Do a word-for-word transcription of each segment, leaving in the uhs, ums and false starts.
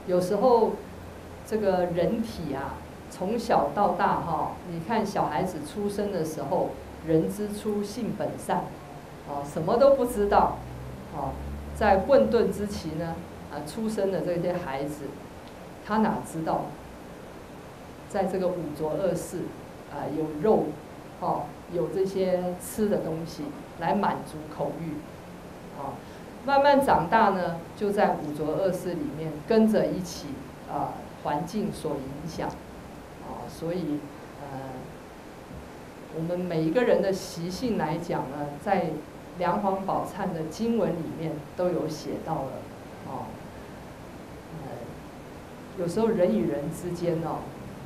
有时候这个人体啊，从小到大哈，你看小孩子出生的时候，人之初性本善，啊，什么都不知道，啊，在混沌之期呢，啊，出生的这些孩子，他哪知道，在这个五浊恶世，啊，有肉，哦，有这些吃的东西来满足口欲，啊，慢慢长大呢，就在五浊恶世里面跟着一起啊，环境所影响，啊，所以呃，我们每一个人的习性来讲呢，在梁皇宝忏的经文里面都有写到了，啊，呃，有时候人与人之间哦，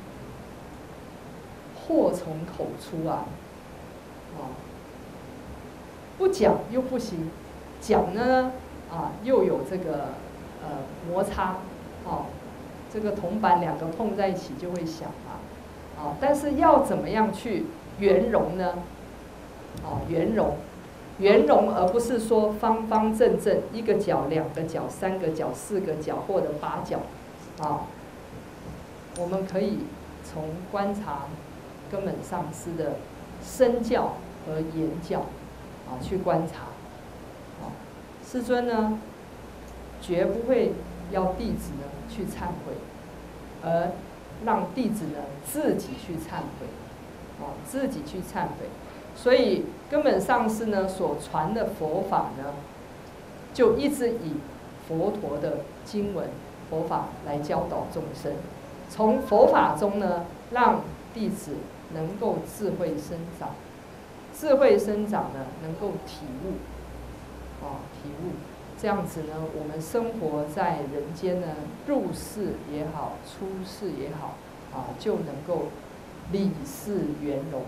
祸从口出啊，啊，不讲又不行，讲呢啊又有这个呃摩擦，啊，这个铜板两个碰在一起就会响啊，啊，但是要怎么样去圆融呢？啊，圆融，圆融，而不是说方方正正，一个角、两个角、三个角、四个角或者八角，啊，我们可以从观察根本上师的身教和言教，啊，去观察，啊，师尊呢，绝不会要弟子呢去忏悔，而让弟子呢自己去忏悔，啊，自己去忏悔。所以根本上师呢所传的佛法呢，就一直以佛陀的经文、佛法来教导众生，从佛法中呢，让弟子能够智慧生长，智慧生长呢，能够体悟，啊，体悟，这样子呢，我们生活在人间呢，入世也好，出世也好，啊，就能够理事圆融。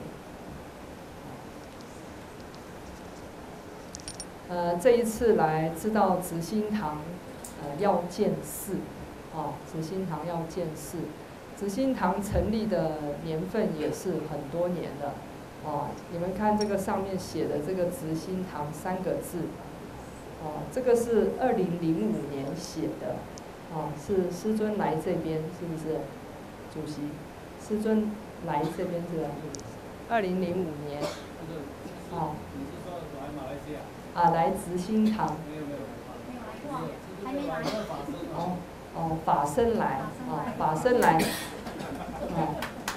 呃，这一次来知道慈心堂，呃，要建寺，啊，慈心堂要建寺，慈心堂成立的年份也是很多年了，啊，你们看这个上面写的这个慈心堂三个字，啊，这个是二零零五年写的，啊，是师尊来这边是不是？主席，师尊来这边是二零零五年，啊。啊，来慈心堂。没有没有，还没来。哦哦，法身来，啊，法身来，啊，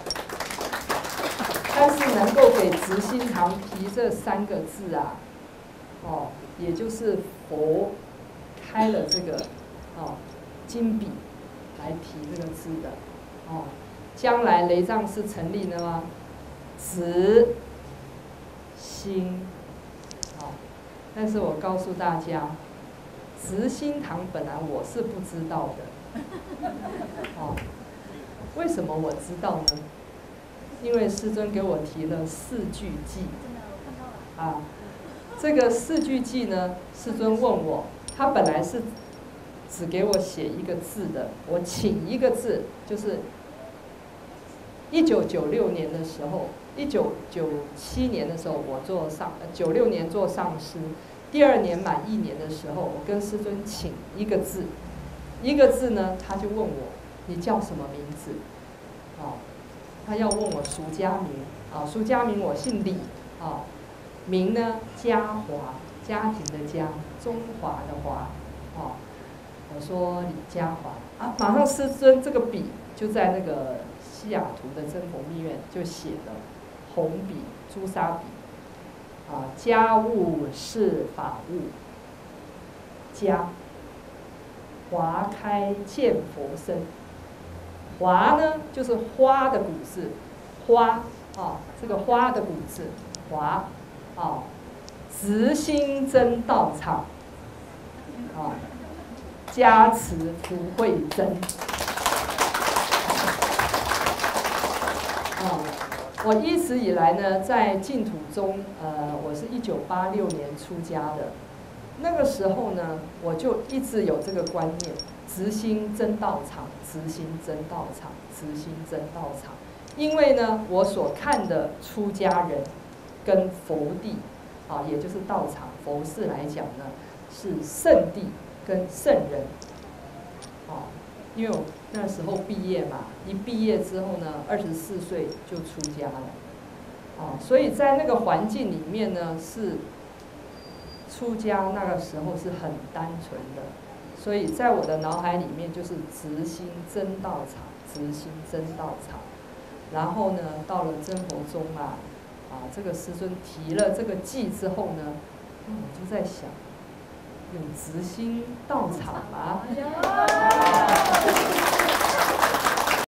但是能够给慈心堂提这三个字啊，哦，也就是佛开了这个哦金笔来提这个字的，哦，将来雷藏寺成立了吗？慈心。但是我告诉大家，慈心堂本来我是不知道的，哦，为什么我知道呢？因为师尊给我提了四句偈，啊，这个四句偈呢，师尊问我，他本来是只给我写一个字的，我请一个字，就是一九九六年的时候。一九九七年的时候，我做上，九六年做上师，第二年满一年的时候，我跟师尊请一个字，一个字呢，他就问我，你叫什么名字？啊，他要问我俗家名，啊，俗家名我姓李，啊，名呢家华，家庭的家，中华的华，啊，我说李家华，啊，马上师尊这个笔就在那个西雅图的真佛密院就写了。红笔、朱砂笔，啊，家务是法务，家，华开见佛身，华呢就是花的古字，花啊，这个花的古字，华，啊，慈心真道场，啊，加持福慧真，啊。我一直以来呢，在净土中，呃，我是一九八六年出家的。那个时候呢，我就一直有这个观念：慈心真道场，慈心真道场，慈心真道场。因为呢，我所看的出家人跟佛地，啊，也就是道场、佛寺来讲呢，是圣地跟圣人，啊， 因为我那时候毕业嘛，一毕业之后呢，二十四岁就出家了，啊，所以在那个环境里面呢，是出家那个时候是很单纯的，所以在我的脑海里面就是直心真道场，直心真道场。然后呢，到了真佛宗啊，啊，这个师尊提了这个偈之后呢，我就在想，有直心道场吗？